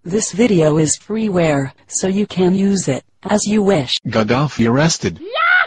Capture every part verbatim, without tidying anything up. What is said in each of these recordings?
This video is freeware, so you can use it as you wish. Gaddafi arrested.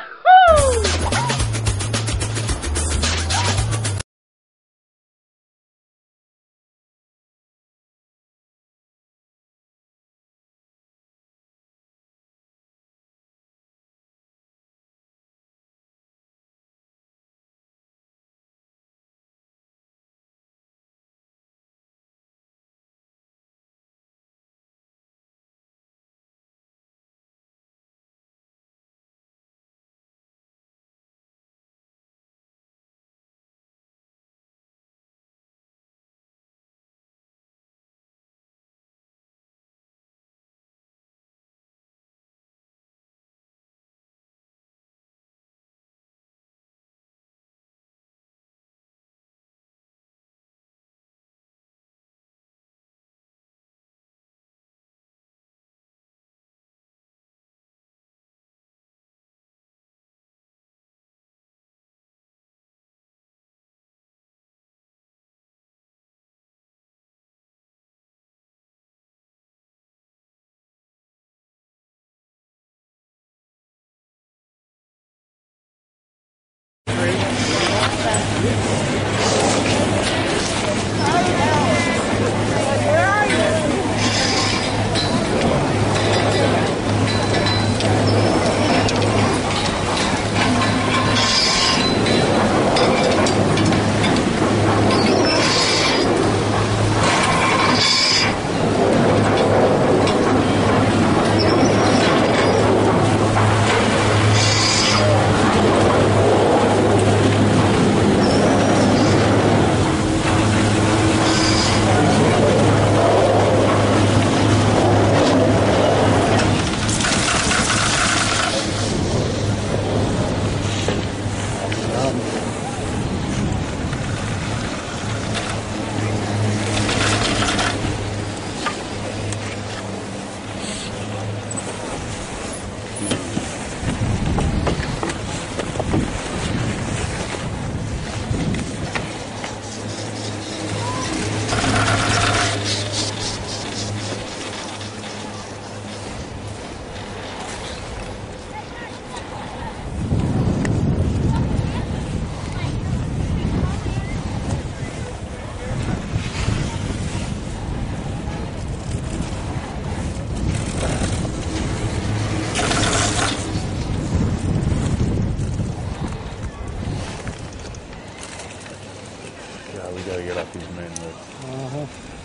We gotta get off these main roads. Uh-huh.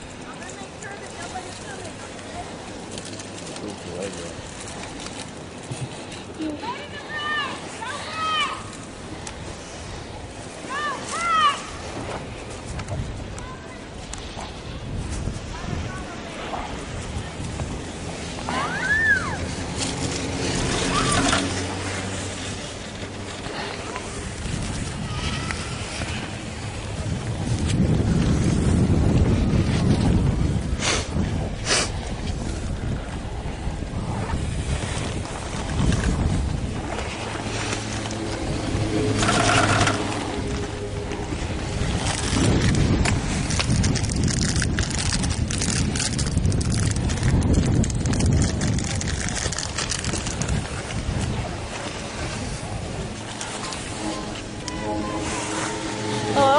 Hello?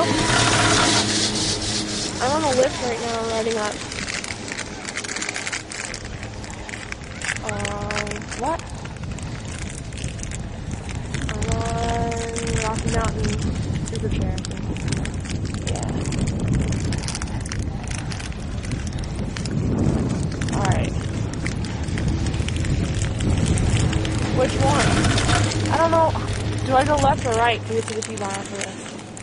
I'm on a lift right now, riding up. Um, what? I'm on Rocky Mountain Super Chair. Yeah. Alright. Which one? I don't know. Do I go left or right to get to the T-bar after this?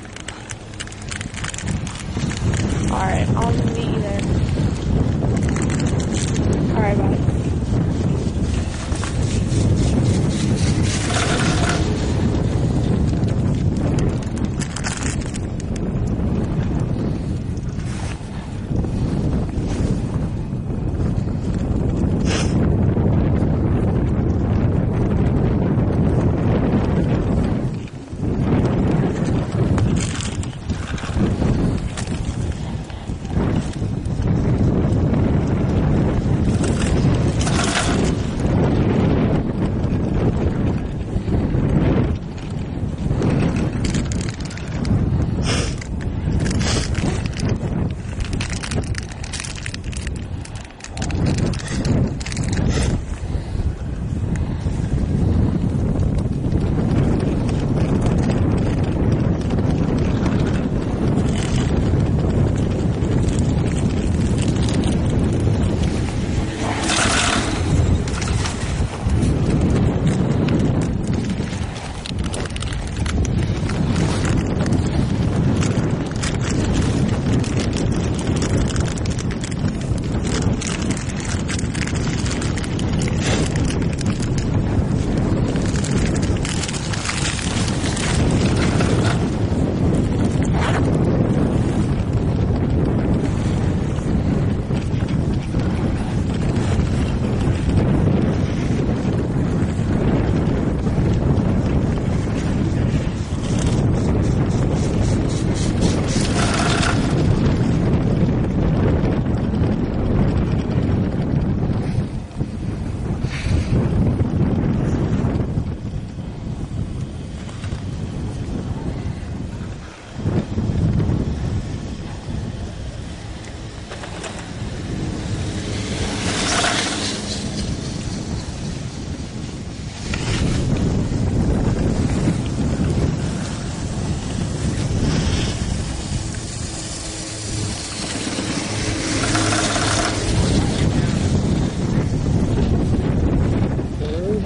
Alright, I'll meet you there. Alright, bye.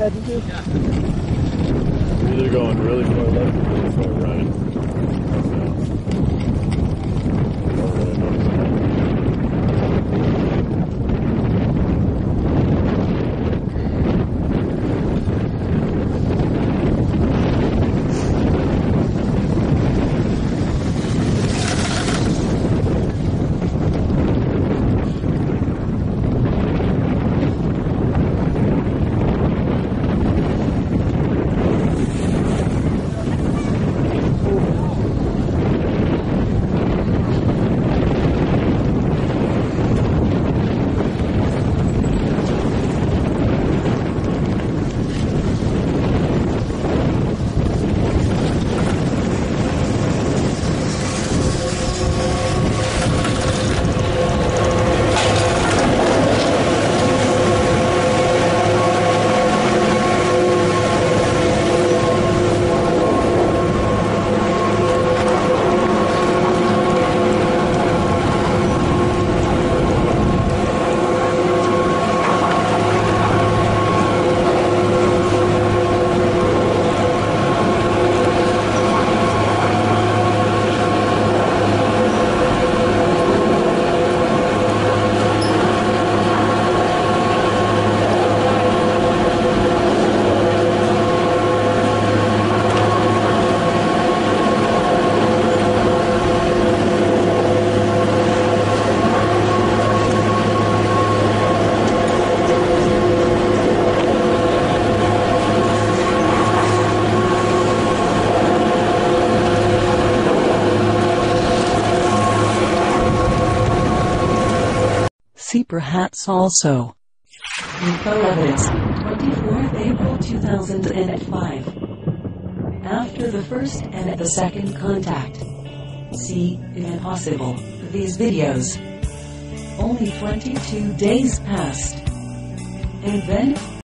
heading to? We're either going really far left or really far right. Don't really notice that. Seeper hats also. Info evidence, twenty-fourth April two thousand five. After the first and the second contact. See, if impossible, these videos. Only twenty-two days passed. And then,